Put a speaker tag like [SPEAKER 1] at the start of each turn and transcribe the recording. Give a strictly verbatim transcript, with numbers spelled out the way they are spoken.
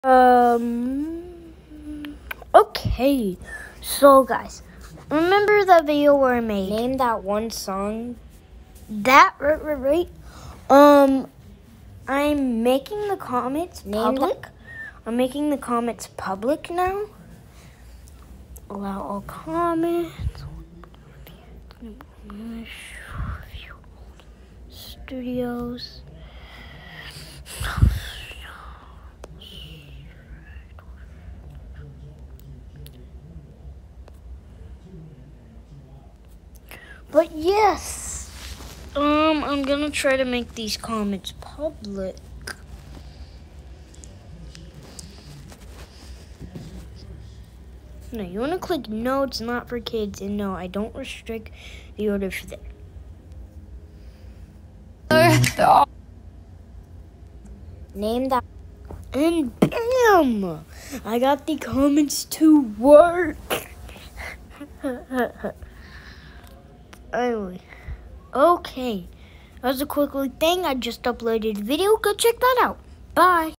[SPEAKER 1] Um, okay, so guys, remember that video where I made?
[SPEAKER 2] Name that one song.
[SPEAKER 1] That, right, right, right. Um, I'm making the comments
[SPEAKER 2] Name
[SPEAKER 1] public. I'm making the comments public now. Allow all comments. Studios. But yes, um, I'm gonna try to make these comments public. No, you wanna click no, it's not for kids, and no, I don't restrict the order for that.
[SPEAKER 2] Name that.
[SPEAKER 1] And bam! I got the comments to work. Anyway, okay. That was a quick thing. I just uploaded a video. Go check that out. Bye.